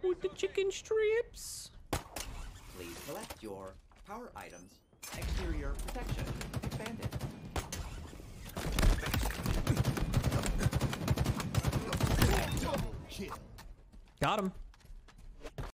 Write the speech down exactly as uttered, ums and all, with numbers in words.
with the chicken strips. Please collect your power items. Exterior protection expanded. Double kill. Got him.